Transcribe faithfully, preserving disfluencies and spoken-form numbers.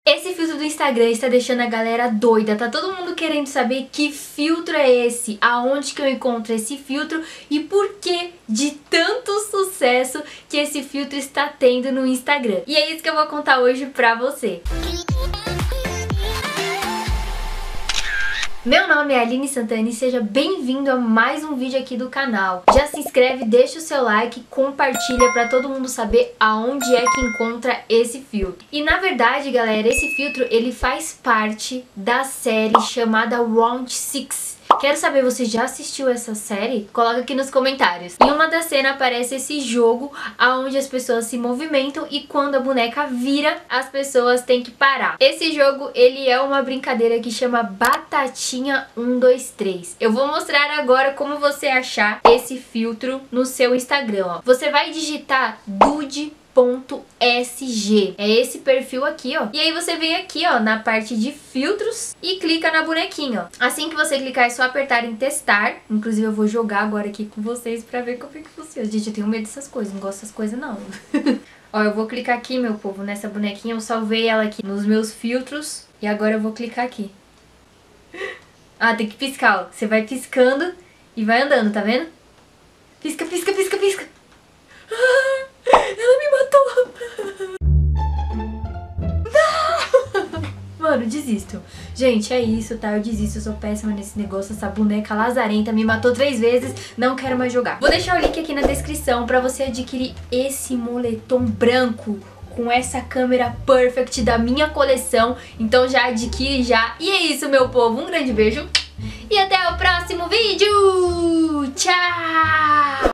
Esse filtro do Instagram está deixando a galera doida, tá todo mundo querendo saber que filtro é esse, aonde que eu encontro esse filtro e por que de tanto sucesso que esse filtro está tendo no Instagram. E é isso que eu vou contar hoje pra você. Meu nome é Aline Santana e seja bem-vindo a mais um vídeo aqui do canal. Já se inscreve, deixa o seu like, compartilha pra todo mundo saber aonde é que encontra esse filtro. E na verdade, galera, esse filtro ele faz parte da série chamada Round Six. Quero saber, você já assistiu essa série? Coloca aqui nos comentários. Em uma das cenas aparece esse jogo onde as pessoas se movimentam e quando a boneca vira, as pessoas têm que parar. Esse jogo, ele é uma brincadeira que chama Batatinha um dois três. Eu vou mostrar agora como você achar esse filtro no seu Instagram, ó. Você vai digitar dude ponto S G. É esse perfil aqui, ó. E aí você vem aqui, ó, na parte de filtros e clica na bonequinha, ó. Assim que você clicar é só apertar em testar. Inclusive eu vou jogar agora aqui com vocês pra ver como é que funciona. Gente, eu tenho medo dessas coisas, não gosto dessas coisas não. Ó, eu vou clicar aqui, meu povo, nessa bonequinha. Eu salvei ela aqui nos meus filtros e agora eu vou clicar aqui. Ah, tem que piscar, ó. Você vai piscando e vai andando, tá vendo? Pisca, pisca, pisca, pisca. Ah, ela me matou. Não! Mano, desisto. Gente, é isso, tá? Eu desisto, eu sou péssima nesse negócio. Essa boneca lazarenta me matou três vezes. Não quero mais jogar. Vou deixar o link aqui na descrição pra você adquirir esse moletom branco com essa câmera perfect da minha coleção. Então já adquire já. E é isso, meu povo. Um grande beijo. E até o próximo vídeo. Tchau!